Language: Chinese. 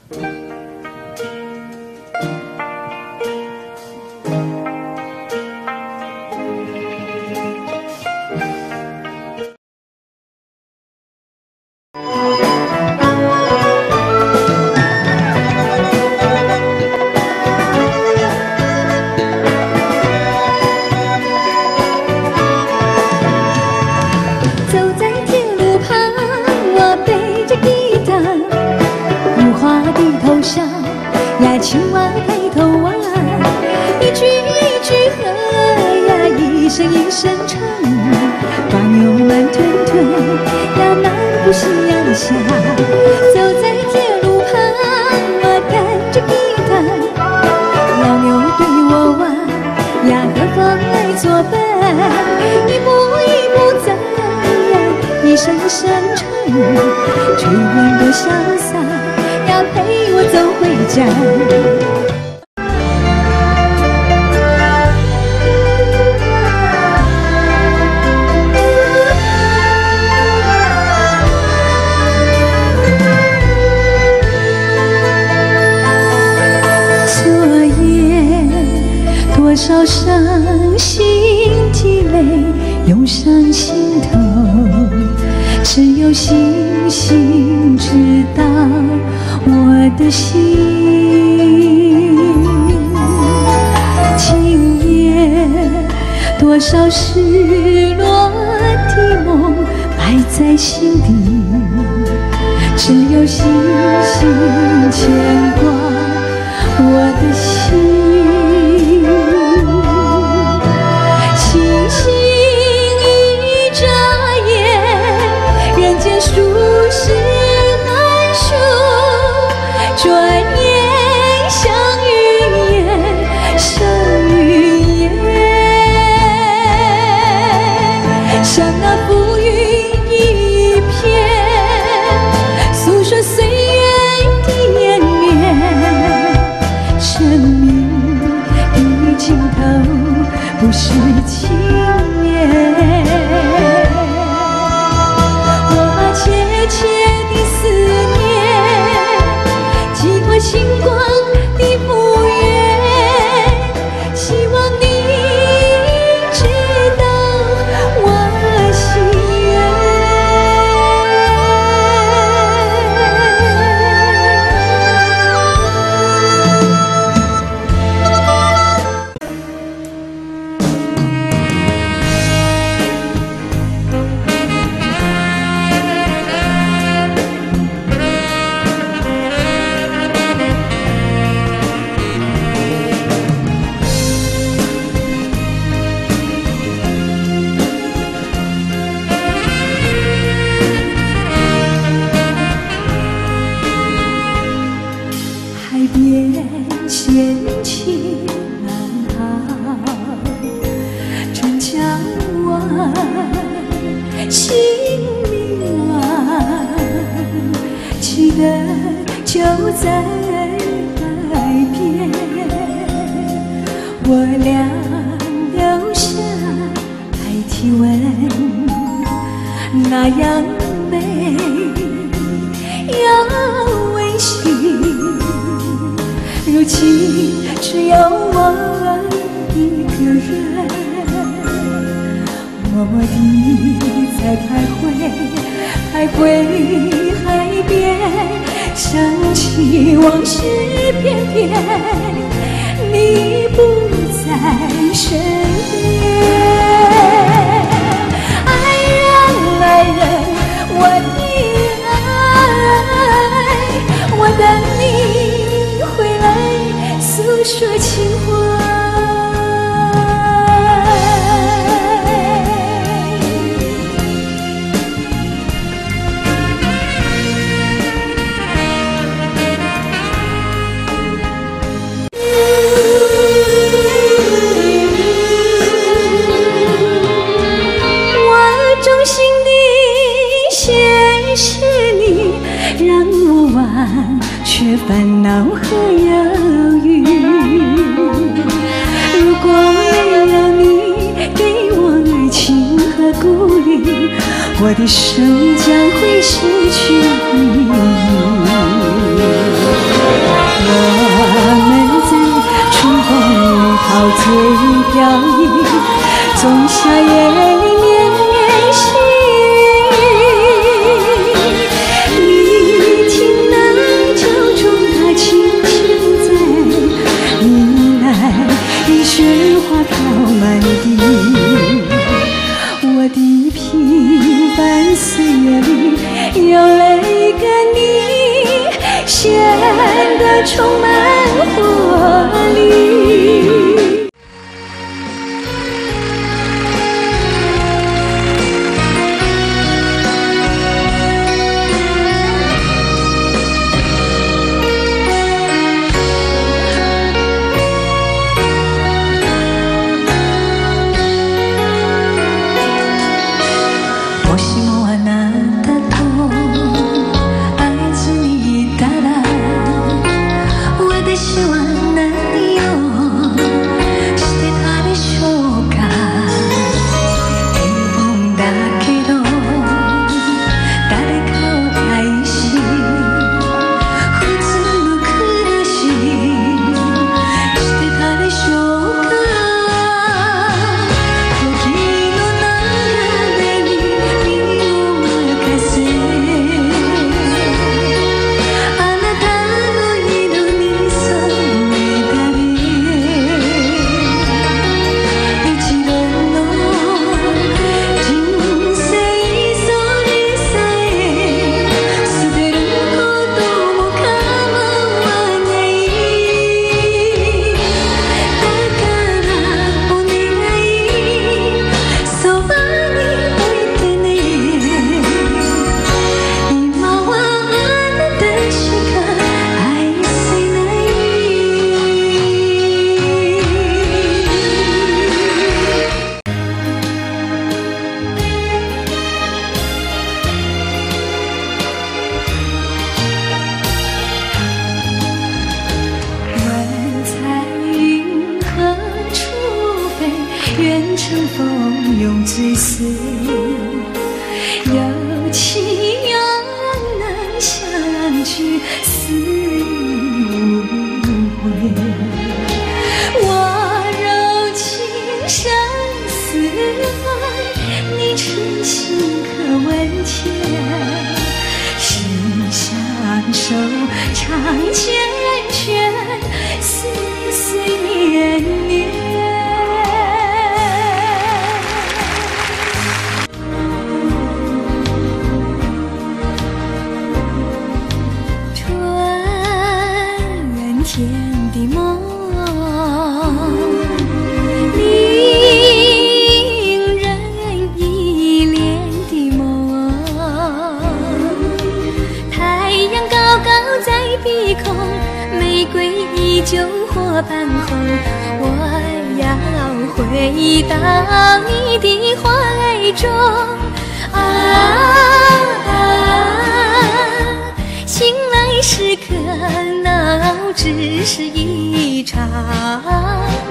青蛙抬头望，一句一句和呀，一声一声唱，瓜牛慢吞吞呀，漫步夕阳下。走在铁路旁，我弹着吉他，老牛对我望呀，何方来作伴？一步一步走呀，一声声唱，吹吻多潇洒呀，陪我走回家。多少伤心的泪涌上心头，只有星星知道我的心。今夜多少失落的梦埋在心底，只有星星牵挂我的心。转眼像云烟，像云烟，像那浮云一片，诉说岁月的延绵。生命的尽头不是轻言，我把切切的思念星光的复原，希望你知道我心愿。掀起浪涛，春江湾，心迷惘，记得就在海边，我俩留下爱体温，那样美，要温馨。如今只有我一个人，默默地在徘徊海边，想起往事片片，你不在身边。爱人，我的爱，我等你回来诉说情怀。我衷心地谢谢你，让我忘却烦恼和忧郁。如果没有你给我爱情和鼓励，我的生命将会失去意义。 显得充满活力。もしもあなたと会えずにいたら私は何をしてたでしょうか。平凡だけど誰かを愛し普通の暮らししてたでしょうか。時の流れに身を任せあなたの色に染めたり一度の人生それさえ捨てることも構わないだからお願いそばに置いてね今はあなたしか愛せない人在银河处飞，愿乘风永追随。有情又能相聚，死无悔。我柔情深似海，你痴心可问天。心相守，长缱绻，岁岁年年。春天的梦，令人依恋的梦。太阳高高在鼻孔，玫瑰依旧火畔红。我要回到你的怀中。醒来时刻闹只是一场